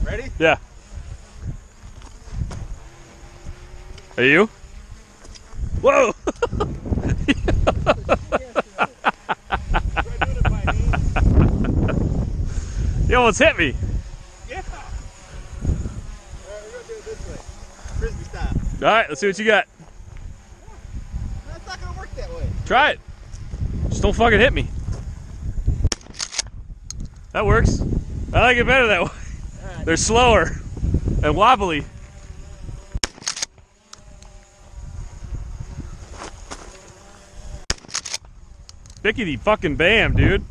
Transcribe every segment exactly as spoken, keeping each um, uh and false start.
Ready? Yeah. Are you? Whoa! You almost hit me. Yeah. Alright, we're gonna do it this way. Frisbee style. Alright, let's see what you got. That's not gonna work that way. Try it. Just don't fucking hit me. That works. I like it better that way. Right. They're slower and wobbly. Bickety fucking bam, dude.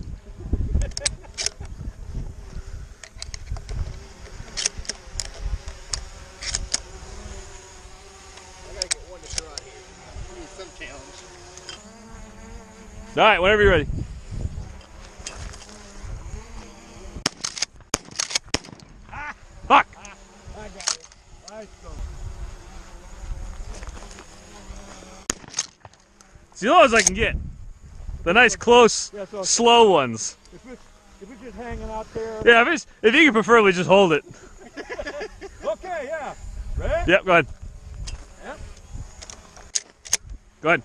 I gotta get one to throw out here. I need some challenge. Alright, whenever you're ready. Ah. Fuck! Ah. I got it. Nice go. It's the lowest I can get. The nice, close, Yeah, so slow ones. If it's, if it's just hanging out there. Yeah, if, it's, if you can preferably just hold it. Okay, yeah. Ready? Yep, go ahead. Yep. Go ahead.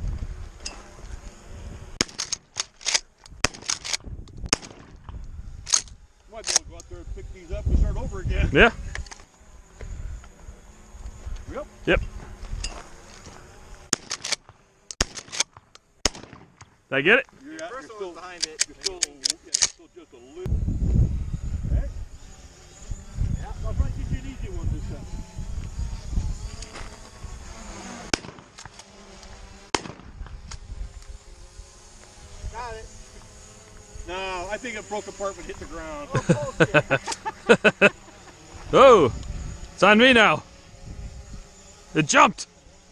Might be able to go out there and pick these up and start over again. Yeah. Yep. Yep. Did I get it? You're, the first one was behind it. You're still, yeah, still just a little. Okay. Yeah, I'll try to get you an easy one this time. Got it. No, I think it broke apart when it hit the ground. Oh, okay. Oh, it's on me now. It jumped.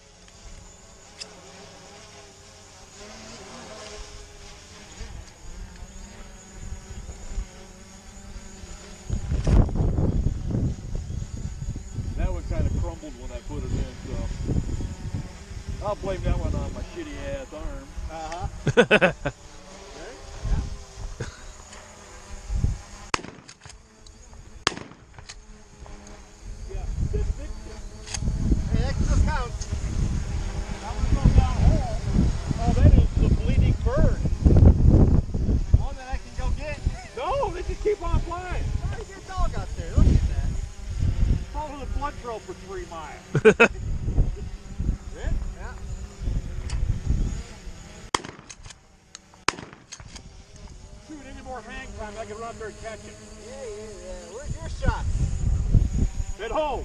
That one kind of crumbled when I put it in, so I'll blame that one on my shitty ass arm. Uh-huh. Yeah, this big thing. Hey, that still counts. That one goes down hole. Oh, that is the bleeding bird. One that I can go get. No, they just keep on flying. Why is your dog out there? Look at that. Follow the blood trail for three miles. Yeah? Yeah. Shoot, any more hang time, I can run out there and catch it. Yeah, yeah, yeah. Where's your shot? At home.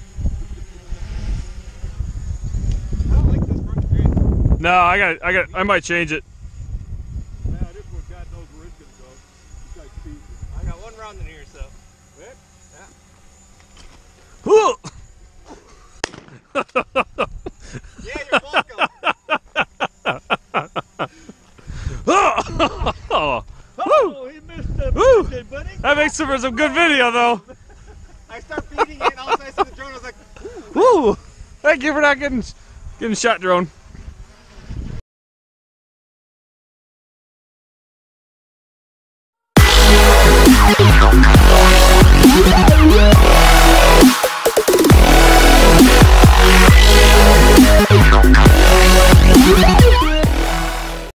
I don't like this front grid. No, I got, I got, I might change it. Yeah, this one, God knows where it's gonna go. This guy's speed. I got one round in here, so. Right? Yeah. Yeah, you're welcome. Oh, Oh, he missed the Woo. buddy. that makes for some good video, though. I start feeding it, and all of a sudden I see the drone. I was like, Woo! Thank you for not getting getting shot, drone.